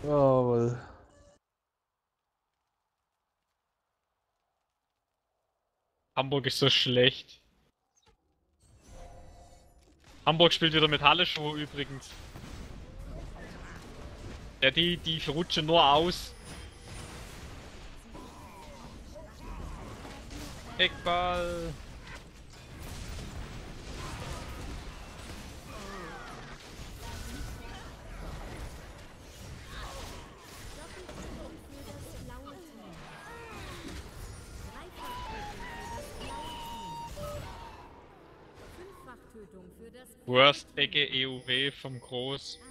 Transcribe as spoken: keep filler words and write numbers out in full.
Jawohl. Hamburg ist so schlecht. Hamburg spielt wieder mit Halleschuh übrigens. Ja, die, die verrutschen nur aus. Eckball. Worst Ecke E U W vom Groß.